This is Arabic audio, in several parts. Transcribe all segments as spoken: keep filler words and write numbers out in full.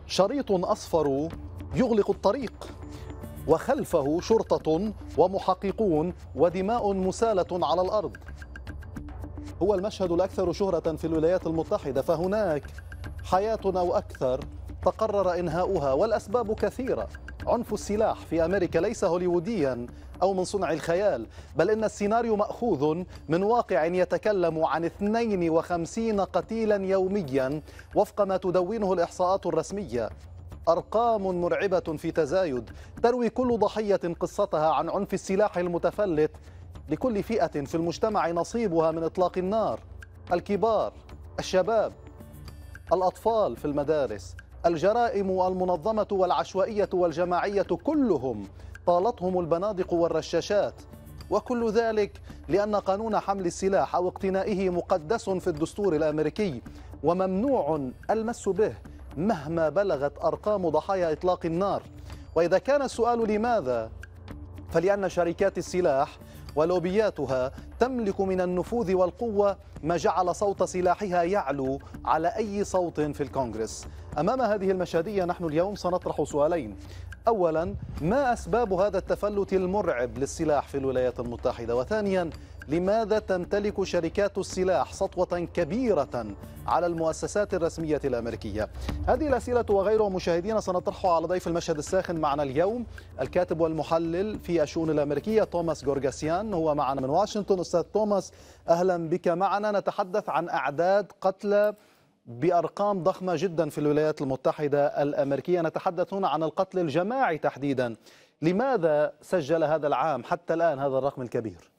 شريط أصفر يغلق الطريق، وخلفه شرطة ومحققون ودماء مسالة على الأرض. هو المشهد الأكثر شهرة في الولايات المتحدة، فهناك حياة أو أكثر تقرر إنهاؤها، والأسباب كثيرة. عنف السلاح في أمريكا ليس هوليووديا أو من صنع الخيال، بل إن السيناريو مأخوذ من واقع يتكلم عن اثنين وخمسين قتيلا يوميا وفق ما تدونه الإحصاءات الرسمية. أرقام مرعبة في تزايد، تروي كل ضحية قصتها عن عنف السلاح المتفلت. لكل فئة في المجتمع نصيبها من إطلاق النار: الكبار، الشباب، الأطفال في المدارس. الجرائم المنظمة والعشوائية والجماعية كلهم طالتهم البنادق والرشاشات، وكل ذلك لأن قانون حمل السلاح أو اقتنائه مقدس في الدستور الأمريكي وممنوع المس به مهما بلغت أرقام ضحايا إطلاق النار. وإذا كان السؤال لماذا، فلأن شركات السلاح ولوبياتها تملك من النفوذ والقوة ما جعل صوت سلاحها يعلو على أي صوت في الكونغرس. أمام هذه المشهدية نحن اليوم سنطرح سؤالين. أولا، ما أسباب هذا التفلت المرعب للسلاح في الولايات المتحدة؟ وثانيا، لماذا تمتلك شركات السلاح سطوة كبيرة على المؤسسات الرسمية الأمريكية؟ هذه الأسئلة وغيرها مشاهدينا سنطرحها على ضيف المشهد الساخن معنا اليوم، الكاتب والمحلل في الشؤون الأمريكية توماس غورغاسيان، هو معنا من واشنطن. أستاذ توماس، أهلا بك معنا. نتحدث عن أعداد قتلى بأرقام ضخمة جدا في الولايات المتحدة الأمريكية، نتحدث هنا عن القتل الجماعي تحديدا. لماذا سجل هذا العام حتى الآن هذا الرقم الكبير؟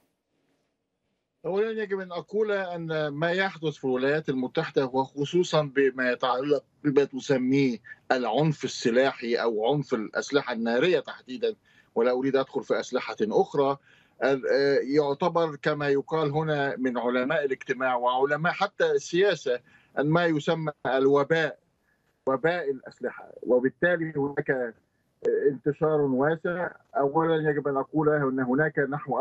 أولا يجب أن أقول أن ما يحدث في الولايات المتحدة وخصوصا بما يتعلق بما تسميه العنف السلاحي أو عنف الأسلحة النارية تحديدا، ولا أريد أدخل في أسلحة أخرى، يعتبر كما يقال هنا من علماء الاجتماع وعلماء حتى السياسة أن ما يسمى الوباء، وباء الأسلحة، وبالتالي هناك انتشار واسع. أولا يجب أن أقول أن هناك نحو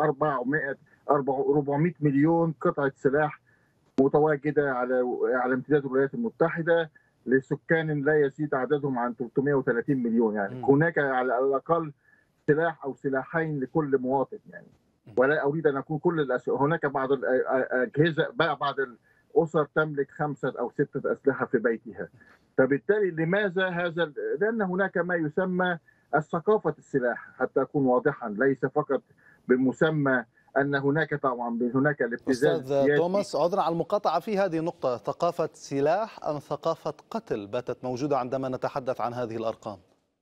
أربعمائة مليون قطعة سلاح متواجدة على على امتداد الولايات المتحدة لسكان لا يزيد عددهم عن ثلاثمائة وثلاثين مليون، يعني م. هناك على الأقل سلاح أو سلاحين لكل مواطن، يعني ولا أريد أن أكون كل الأس... هناك بعض الأجهزة بعض الأسر تملك خمسة أو ستة أسلحة في بيتها. فبالتالي لماذا هذا؟ لأن هناك ما يسمى الثقافة السلاح، حتى أكون واضحا، ليس فقط بمسمى أن هناك طبعا هناك الابتزاز السياسي. أستاذ توماس، عذرا على المقاطعة في هذه النقطة، ثقافة سلاح أم ثقافة قتل باتت موجودة عندما نتحدث عن هذه الأرقام؟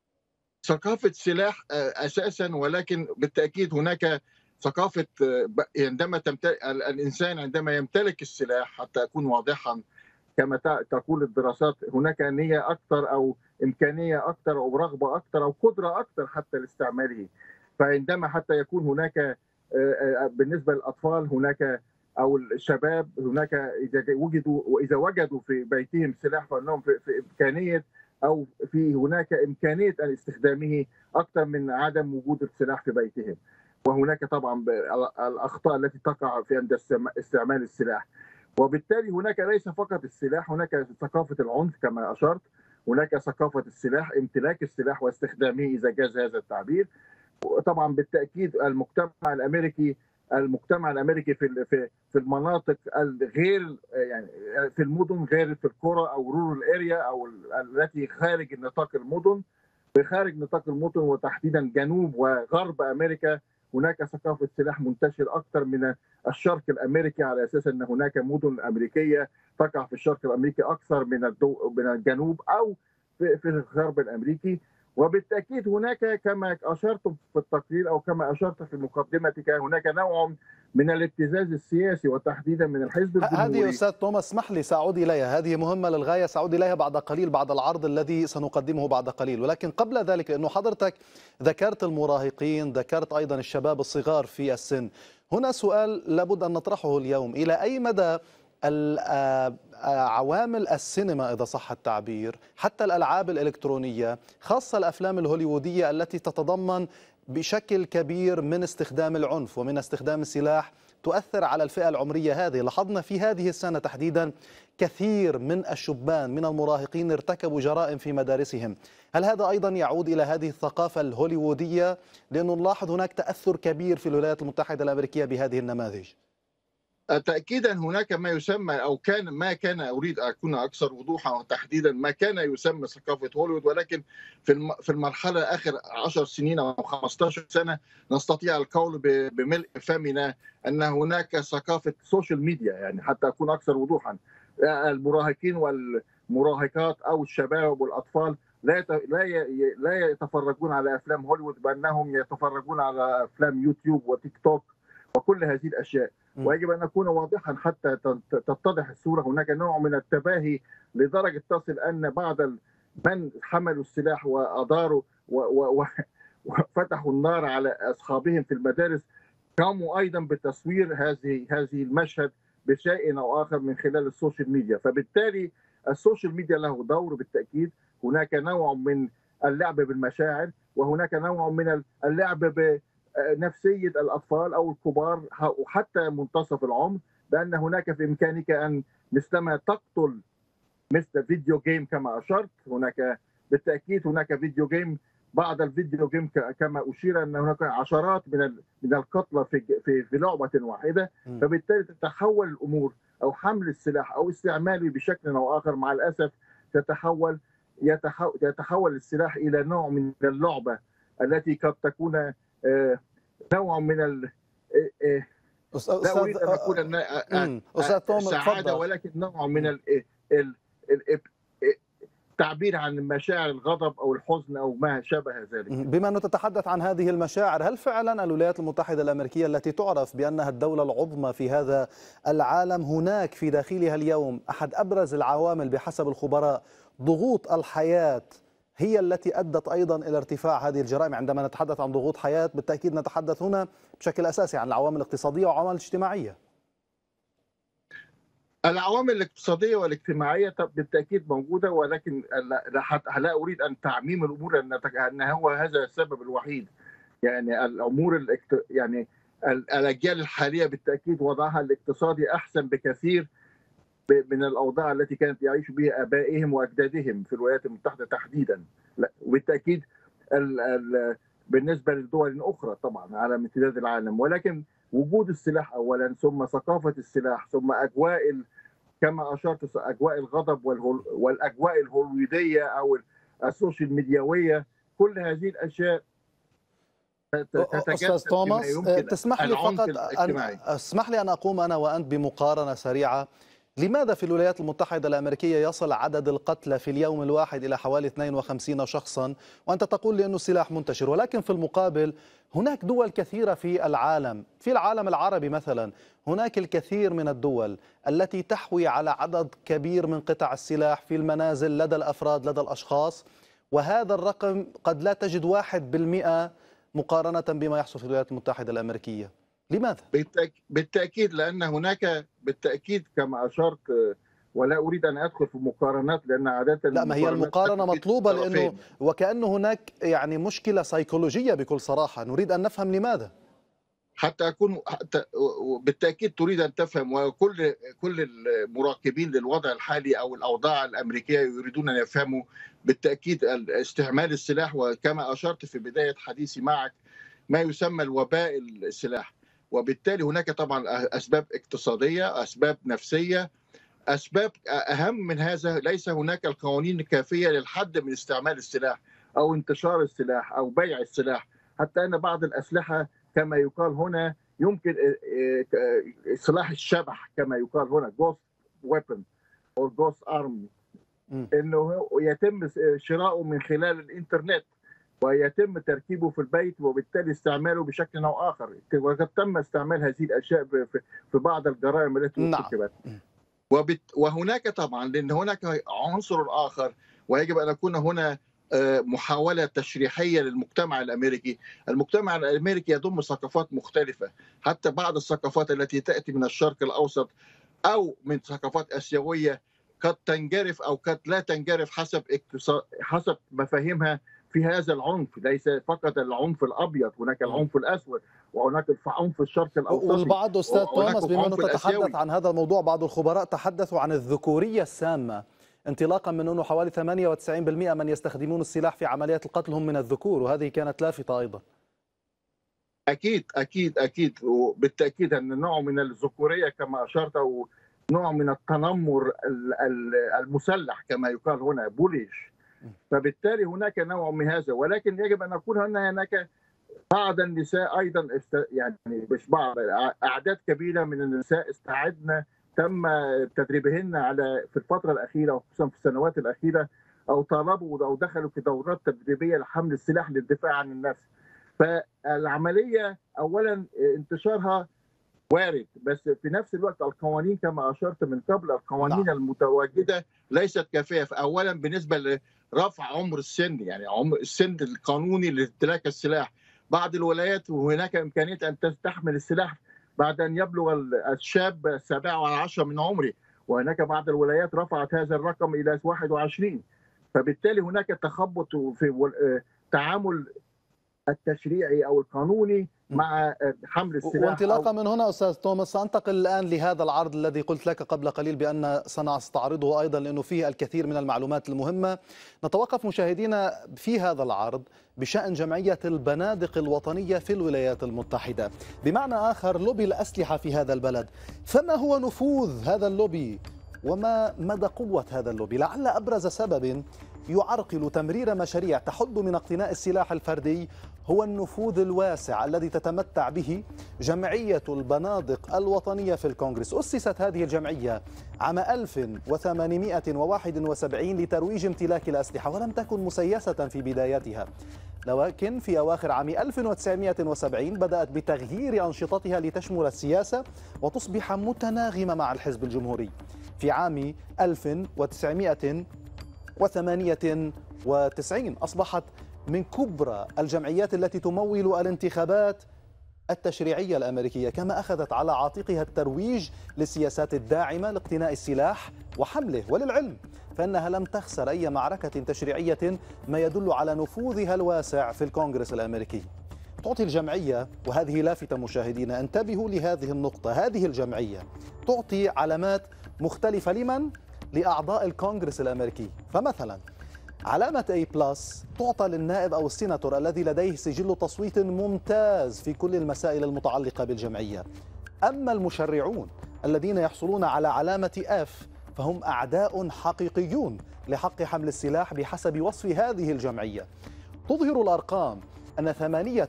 ثقافة سلاح أساسا، ولكن بالتأكيد هناك ثقافة عندما تمتلك الإنسان عندما يمتلك السلاح، حتى أكون واضحا كما تقول الدراسات، هناك نية أكثر أو إمكانية أكثر أو رغبة أكثر أو قدرة أكثر حتى لاستعماله. فعندما حتى يكون هناك بالنسبة للأطفال هناك أو الشباب هناك إذا وجدوا وإذا وجدوا في بيتهم سلاح فإنهم في, في إمكانية أو في هناك إمكانية أن استخدامه أكثر من عدم وجود السلاح في بيتهم. وهناك طبعا الأخطاء التي تقع في عند استعمال السلاح. وبالتالي هناك ليس فقط السلاح، هناك ثقافة العنف كما أشرت، هناك ثقافة السلاح، امتلاك السلاح واستخدامه إذا جاز هذا التعبير. طبعا بالتأكيد المجتمع الأمريكي المجتمع الأمريكي في في في المناطق الغير يعني في المدن غير في القرى أو رورال اريا أو التي خارج نطاق المدن، بخارج نطاق المدن وتحديدا جنوب وغرب أمريكا هناك ثقافة سلاح منتشر أكثر من الشرق الأمريكي، على أساس أن هناك مدن أمريكية تقع في الشرق الأمريكي أكثر من الدو من الجنوب أو في, في الغرب الأمريكي. وبالتأكيد هناك كما أشرت في التقرير أو كما أشرت في مقدمتك هناك نوع من الابتزاز السياسي وتحديدا من الحزب الجمهوري. هذه أستاذ توماس اسمح لي سأعود إليها، هذه مهمة للغاية، سأعود إليها بعد قليل بعد العرض الذي سنقدمه بعد قليل. ولكن قبل ذلك، لأنه حضرتك ذكرت المراهقين، ذكرت أيضا الشباب الصغار في السن، هنا سؤال لابد أن نطرحه اليوم: إلى أي مدى عوامل السينما إذا صح التعبير، حتى الألعاب الإلكترونية، خاصة الأفلام الهوليوودية التي تتضمن بشكل كبير من استخدام العنف ومن استخدام السلاح، تؤثر على الفئة العمرية هذه. لاحظنا في هذه السنة تحديدا كثير من الشبان من المراهقين ارتكبوا جرائم في مدارسهم. هل هذا أيضا يعود إلى هذه الثقافة الهوليوودية؟ لأنه نلاحظ هناك تأثر كبير في الولايات المتحدة الأمريكية بهذه النماذج. تأكيدا هناك ما يسمى أو كان ما كان أريد أن أكون أكثر وضوحا وتحديدا ما كان يسمى ثقافة هوليوود، ولكن في في المرحلة آخر عشر سنين أو خمسة عشر سنة نستطيع القول بملء فمنا أن هناك ثقافة سوشيال ميديا. يعني حتى أكون أكثر وضوحا، المراهقين والمراهقات أو الشباب والأطفال لا لا لا يتفرجون على أفلام هوليوود، بأنهم يتفرجون على أفلام يوتيوب وتيك توك وكل هذه الأشياء. ويجب أن نكون واضحا حتى تتضح الصورة. هناك نوع من التباهي لدرجة تصل أن بعض من حملوا السلاح وأداروا وفتحوا النار على أصحابهم في المدارس قاموا أيضا بتصوير هذه هذه المشهد بشيء أو آخر من خلال السوشيال ميديا. فبالتالي السوشيال ميديا له دور بالتأكيد. هناك نوع من اللعب بالمشاعر، وهناك نوع من اللعب ب نفسية الأطفال أو الكبار وحتى منتصف العمر، بأن هناك في إمكانك أن مثلما تقتل مثل فيديو جيم كما أشرت. هناك بالتأكيد هناك فيديو جيم، بعض الفيديو جيم كما أشير أن هناك عشرات من من القتلى في في في لعبة واحدة. فبالتالي تتحول الأمور، أو حمل السلاح أو استعماله بشكل أو آخر مع الأسف تتحول يتحول السلاح إلى نوع من اللعبة التي قد تكون نوع من ال لا أريد أن أقول أن سعادة، ولكن نوع من التعبير عن مشاعر الغضب أو الحزن أو ما شابه ذلك. بما أنه تتحدث عن هذه المشاعر، هل فعلا الولايات المتحدة الأمريكية التي تعرف بأنها الدولة العظمى في هذا العالم، هناك في داخلها اليوم أحد أبرز العوامل بحسب الخبراء ضغوط الحياة هي التي أدت أيضا إلى ارتفاع هذه الجرائم؟ عندما نتحدث عن ضغوط حياة بالتأكيد نتحدث هنا بشكل أساسي عن العوامل الاقتصادية وعوامل الاجتماعية. العوامل الاقتصادية والاجتماعية بالتأكيد موجودة، ولكن لا أريد أن تعميم الأمور أن هو هذا السبب الوحيد. يعني الأمور الاكت... يعني الأجيال الحالية بالتأكيد وضعها الاقتصادي أحسن بكثير من الأوضاع التي كانت يعيش بها آبائهم وأجدادهم في الولايات المتحدة تحديدا. وبالتأكيد ال ال بالنسبة لدول أخرى طبعا على امتداد العالم، ولكن وجود السلاح أولا، ثم ثقافة السلاح، ثم أجواء كما أشرت أجواء الغضب والأجواء الهوليودية أو السوشيال ميدياوية، كل هذه الأشياء أستاذ توماس تسمح لي فقط أن اسمح لي أن أقوم أنا وأنت بمقارنة سريعة. لماذا في الولايات المتحدة الأمريكية يصل عدد القتلى في اليوم الواحد إلى حوالي اثنين وخمسين شخصا وأنت تقول لي أنه السلاح منتشر، ولكن في المقابل هناك دول كثيرة في العالم، في العالم العربي مثلا هناك الكثير من الدول التي تحوي على عدد كبير من قطع السلاح في المنازل لدى الأفراد لدى الأشخاص، وهذا الرقم قد لا تجد واحد بالمئة مقارنة بما يحصل في الولايات المتحدة الأمريكية. لماذا؟ بالتأكيد لأن هناك بالتأكيد كما أشرت، ولا أريد أن أدخل في مقارنات لأن عادة لا، ما هي المقارنة مطلوبة لأنه وكأنه هناك يعني مشكلة سيكولوجية بكل صراحة، نريد أن نفهم لماذا. حتى أكون حتى بالتأكيد تريد أن تفهم، وكل كل المراقبين للوضع الحالي أو الأوضاع الأمريكية يريدون أن يفهموا بالتأكيد استعمال السلاح، وكما أشرت في بداية حديثي معك ما يسمى الوباء السلاح. وبالتالي هناك طبعا أسباب اقتصادية، أسباب نفسية، أسباب أهم من هذا ليس هناك القوانين الكافية للحد من استعمال السلاح أو انتشار السلاح أو بيع السلاح. حتى أن بعض الأسلحة كما يقال هنا يمكن سلاح الشبح كما يقال هنا ghost weapon أو ghost arm إنه يتم شراؤه من خلال الإنترنت ويتم تركيبه في البيت وبالتالي استعماله بشكل أو آخر، وقد تم استعمال هذه الأشياء في بعض الجرائم التي ارتكبت. وبت... وهناك طبعا لأن هناك عنصر آخر، ويجب أن يكون هنا محاولة تشريحية للمجتمع الأمريكي. المجتمع الأمريكي يضم ثقافات مختلفة، حتى بعض الثقافات التي تأتي من الشرق الأوسط أو من ثقافات آسيوية قد تنجرف أو قد لا تنجرف حسب اقتصاد حسب مفاهيمها في هذا العنف، ليس فقط العنف الابيض، هناك العنف الاسود، وهناك عنف الشرق الاوسطي، والبعض أستاذ توماس بما أنه تتحدث الآسيوي. عن هذا الموضوع، بعض الخبراء تحدثوا عن الذكورية السامة، انطلاقا من أنه حوالي ثمانية وتسعين بالمئة من يستخدمون السلاح في عمليات القتل هم من الذكور، وهذه كانت لافتة أيضا. اكيد اكيد اكيد، وبالتاكيد ان نوع من الذكوريه كما اشرت، او نوع من التنمر المسلح كما يقال هنا، بوليش. فبالتالي هناك نوع من هذا، ولكن يجب ان نقول ان هناك بعض النساء ايضا است... يعني مش بعض، اعداد كبيره من النساء استعدنا، تم تدريبهن على في الفتره الاخيره وخصوصا في السنوات الاخيره، او طالبوا او دخلوا في دورات تدريبيه لحمل السلاح للدفاع عن النفس. فالعمليه اولا انتشارها وارد، بس في نفس الوقت القوانين كما اشرت من قبل، القوانين نعم. المتواجده ليست كافيه. اولا بالنسبه لرفع عمر السن، يعني عمر السن القانوني لامتلاك السلاح، بعض الولايات وهناك امكانيه ان تستحمل السلاح بعد ان يبلغ الشاب السابعة والعشرة من عمره، وهناك بعض الولايات رفعت هذا الرقم الى واحد وعشرين. فبالتالي هناك تخبط في تعامل التشريعي او القانوني مع حمل السلاح. وانطلاقا من هنا استاذ توماس سانتقل الان لهذا العرض الذي قلت لك قبل قليل بان سنستعرضه ايضا لانه فيه الكثير من المعلومات المهمه. نتوقف مشاهدينا في هذا العرض بشان جمعيه البنادق الوطنيه في الولايات المتحده، بمعنى اخر لوبي الاسلحه في هذا البلد. فما هو نفوذ هذا اللوبي وما مدى قوه هذا اللوبي؟ لعل ابرز سبب يعرقل تمرير مشاريع تحد من اقتناء السلاح الفردي هو النفوذ الواسع الذي تتمتع به جمعية البنادق الوطنية في الكونغرس. أسست هذه الجمعية عام ألف وثمانمئة وواحد وسبعين لترويج امتلاك الأسلحة، ولم تكن مسيسة في بدايتها، لكن في أواخر عام ألف وتسعمئة وسبعين بدأت بتغيير أنشطتها لتشمل السياسة وتصبح متناغمة مع الحزب الجمهوري. في عام ألف وتسعمئة وثمانية وتسعين أصبحت من كبرى الجمعيات التي تمول الانتخابات التشريعية الأمريكية، كما أخذت على عاتقها الترويج للسياسات الداعمة لاقتناء السلاح وحمله. وللعلم فإنها لم تخسر أي معركة تشريعية، ما يدل على نفوذها الواسع في الكونغرس الأمريكي. تعطي الجمعية، وهذه لافتة مشاهدينا انتبهوا لهذه النقطة، هذه الجمعية تعطي علامات مختلفة لمن؟ لأعضاء الكونغرس الأمريكي. فمثلا علامة A بلس تعطى للنائب أو السيناتور الذي لديه سجل تصويت ممتاز في كل المسائل المتعلقة بالجمعية. أما المشرعون الذين يحصلون على علامة F فهم أعداء حقيقيون لحق حمل السلاح بحسب وصف هذه الجمعية. تظهر الأرقام أن ثمانية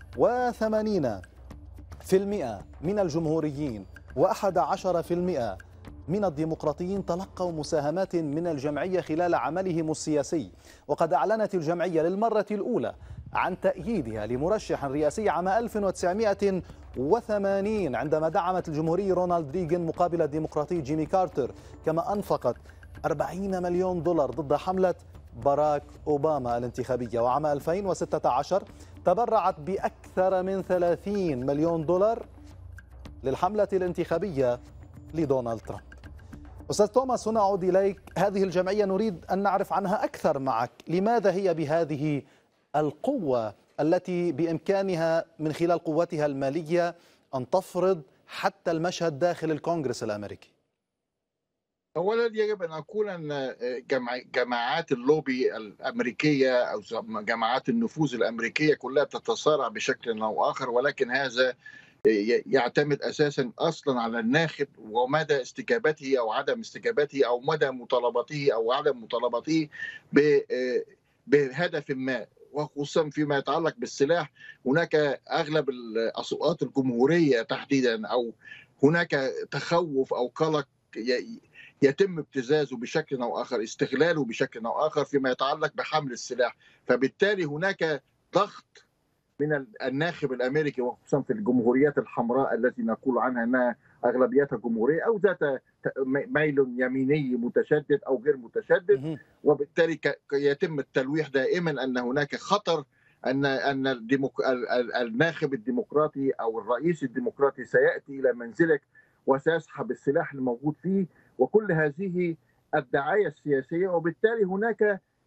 وثمانين بالمئة من الجمهوريين وأحد عشر بالمئة من الديمقراطيين تلقوا مساهمات من الجمعية خلال عملهم السياسي. وقد أعلنت الجمعية للمرة الأولى عن تأييدها لمرشح رئاسي عام ألف وتسعمئة وثمانين عندما دعمت الجمهوري رونالد ريغان مقابل الديمقراطي جيمي كارتر، كما أنفقت أربعين مليون دولار ضد حملة باراك أوباما الانتخابية. وعام ألفين وستة عشر تبرعت بأكثر من ثلاثين مليون دولار للحملة الانتخابية لدونالد ترامب. أستاذ توماس، هنا أعود إليك. هذه الجمعية نريد أن نعرف عنها أكثر معك، لماذا هي بهذه القوة التي بإمكانها من خلال قوتها المالية أن تفرض حتى المشهد داخل الكونغرس الأمريكي؟ أولا يجب أن أقول أن جماعات اللوبي الأمريكية أو جماعات النفوذ الأمريكية كلها تتصارع بشكل أو آخر، ولكن هذا يعتمد اساسا اصلا على الناخب ومدى استجابته او عدم استجابته او مدى مطالبته او عدم مطالبته بهدف ما، وخصوصا فيما يتعلق بالسلاح. هناك اغلب الاصوات الجمهوريه تحديدا او هناك تخوف او قلق يتم ابتزازه بشكل او اخر، استغلاله بشكل او اخر فيما يتعلق بحمل السلاح. فبالتالي هناك ضغط من الناخب الامريكي وخصوصا في الجمهوريات الحمراء التي نقول عنها انها اغلبيتها جمهوريه او ذات ميل يميني متشدد او غير متشدد، وبالتالي يتم التلويح دائما ان هناك خطر ان ان الديمق... الناخب الديمقراطي او الرئيس الديمقراطي سياتي الى منزلك وسيسحب السلاح الموجود فيه، وكل هذه الدعايه السياسيه. وبالتالي هناك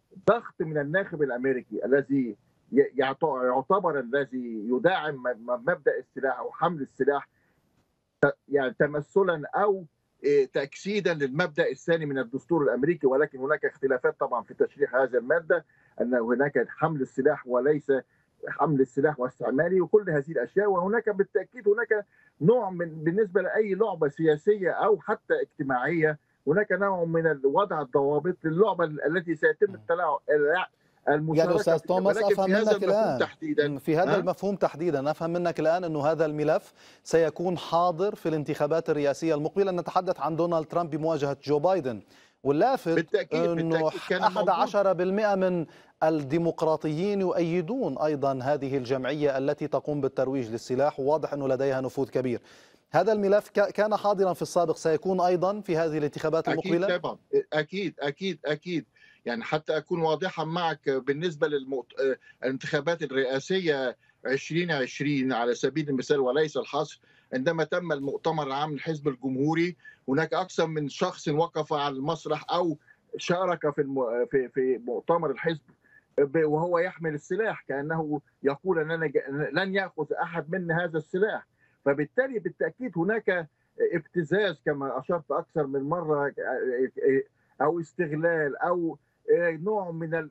ضغط من الناخب الامريكي الذي يعتبر الذي يدعم مبدا السلاح او حمل السلاح، يعني تمثلا او تاكيدا للمبدا الثاني من الدستور الامريكي، ولكن هناك اختلافات طبعا في تشريح هذا الماده، ان هناك حمل السلاح وليس حمل السلاح واستعماله وكل هذه الاشياء. وهناك بالتاكيد هناك نوع من بالنسبه لاي لعبه سياسيه او حتى اجتماعيه، هناك نوع من وضع الضوابط للعبه التي سيتم التلاعب يعني أستاذ توماس، أفهم منك الآن تحديدا في هذا المفهوم تحديدا أفهم منك الآن أنه هذا الملف سيكون حاضر في الانتخابات الرئاسية المقبلة. نتحدث عن دونالد ترامب بمواجهة جو بايدن، واللافت بالتأكيد أنه أحد عشر بالمئة من الديمقراطيين يؤيدون أيضا هذه الجمعية التي تقوم بالترويج للسلاح، وواضح أنه لديها نفوذ كبير. هذا الملف كان حاضرا في السابق، سيكون أيضا في هذه الانتخابات المقبلة؟ أكيد طبعا، أكيد أكيد أكيد. يعني حتى أكون واضحا معك بالنسبة للانتخابات الرئاسية ألفين وعشرين على سبيل المثال وليس الحصر، عندما تم المؤتمر العام للحزب الجمهوري هناك أكثر من شخص وقف على المسرح أو شارك في الم... في في مؤتمر الحزب وهو يحمل السلاح، كأنه يقول أننا لن يأخذ أحد منا هذا السلاح. فبالتالي بالتأكيد هناك ابتزاز كما أشرت أكثر من مرة، أو استغلال أو نوع من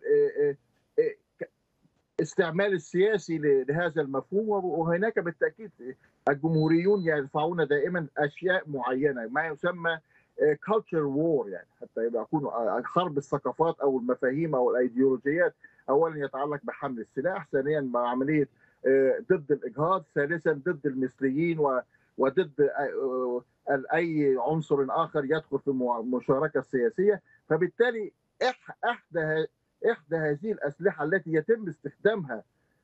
الاستعمال السياسي لهذا المفهوم. وهناك بالتأكيد الجمهوريون يرفعون دائما أشياء معينة، ما يسمى culture war، يعني حتى يكون حرب الثقافات أو المفاهيم أو الأيديولوجيات. أولا يتعلق بحمل السلاح، ثانيا مع عملية ضد الإجهاض، ثالثا ضد المثليين وضد أي عنصر آخر يدخل في المشاركة السياسية. فبالتالي إحدى إحدى هذه الأسلحة التي يتم استخدامها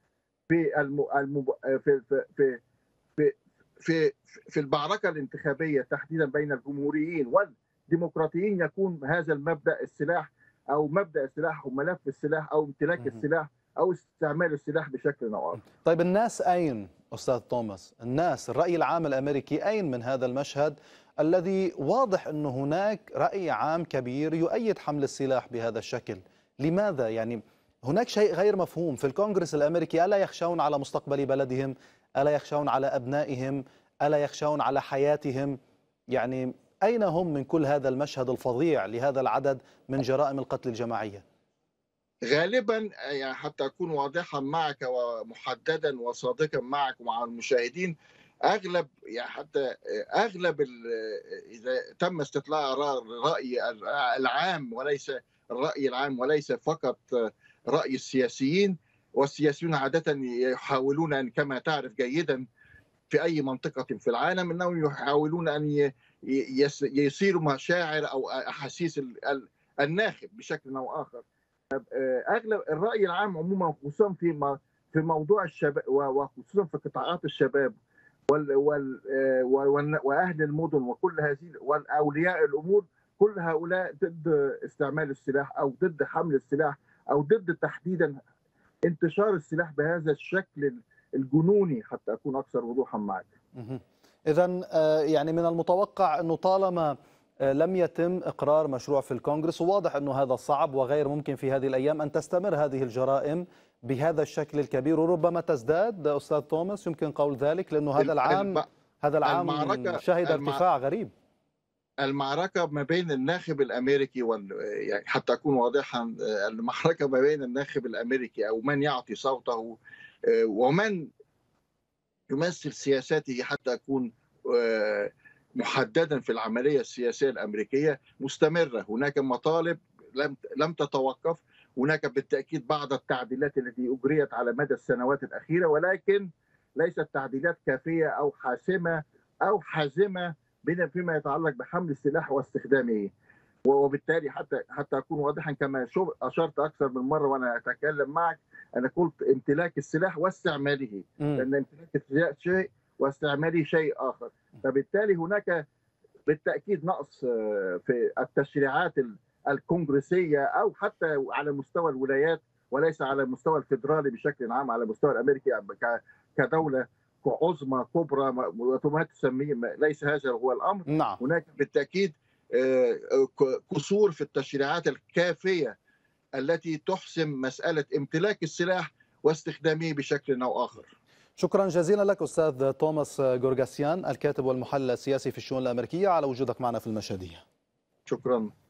في الم... في في في في في المعركة الانتخابية تحديدا بين الجمهوريين والديمقراطيين يكون هذا المبدأ السلاح أو مبدأ السلاح وملف السلاح أو امتلاك السلاح أو استعمال السلاح بشكل أو آخر. طيب الناس أين أستاذ توماس؟ الناس الرأي العام الأمريكي أين من هذا المشهد الذي واضح أنه هناك رأي عام كبير يؤيد حمل السلاح بهذا الشكل؟ لماذا؟ يعني هناك شيء غير مفهوم في الكونغرس الأمريكي. ألا يخشون على مستقبل بلدهم؟ ألا يخشون على أبنائهم؟ ألا يخشون على حياتهم؟ يعني أين هم من كل هذا المشهد الفظيع لهذا العدد من جرائم القتل الجماعية؟ غالبا يعني حتى أكون واضحا معك ومحددا وصادقا معك ومع المشاهدين، اغلب يعني حتى اغلب اذا تم استطلاع الراي العام وليس الراي العام وليس فقط راي السياسيين، والسياسيون عاده يحاولون ان كما تعرف جيدا في اي منطقه في العالم انهم يحاولون ان يثيروا مشاعر او احاسيس الناخب بشكل او اخر. اغلب الراي العام عموما خصوصا في في موضوع الشباب وخصوصا في قطاعات الشباب وال وال واهل المدن وكل هذه والاولياء الامور، كل هؤلاء ضد استعمال السلاح او ضد حمل السلاح او ضد تحديدا انتشار السلاح بهذا الشكل الجنوني، حتى اكون اكثر وضوحا معك. اذا يعني من المتوقع انه طالما لم يتم اقرار مشروع في الكونغرس، وواضح انه هذا صعب وغير ممكن في هذه الايام ان تستمر هذه الجرائم بهذا الشكل الكبير، وربما تزداد استاذ توماس، يمكن قول ذلك، لانه هذا العام هذا العام شهد ارتفاع غريب. المعركه ما بين الناخب الامريكي وال يعني حتى اكون واضحا، المعركه ما بين الناخب الامريكي او من يعطي صوته ومن يمثل سياساته حتى اكون محددا في العمليه السياسيه الامريكيه مستمره. هناك مطالب لم لم تتوقف، هناك بالتاكيد بعض التعديلات التي اجريت على مدى السنوات الاخيره، ولكن ليست تعديلات كافيه او حاسمه او حازمه فيما يتعلق بحمل السلاح واستخدامه. وبالتالي حتى حتى اكون واضحا كما اشرت اكثر من مره وانا اتكلم معك، انا قلت امتلاك السلاح واستعماله، لان امتلاك السلاح شيء واستعماله شيء اخر. فبالتالي هناك بالتاكيد نقص في التشريعات الكونغرسيه او حتى على مستوى الولايات وليس على المستوى الفيدرالي بشكل عام، على المستوى الامريكي كدوله عظمى كبرى وما تسميه، ليس هذا هو الامر. نعم. هناك بالتاكيد قصور في التشريعات الكافيه التي تحسم مسألة امتلاك السلاح واستخدامه بشكل أو آخر. شكرا جزيلا لك أستاذ توماس غورغاسيان، الكاتب والمحلل السياسي في الشؤون الأمريكية، على وجودك معنا في المشهدية. شكرا.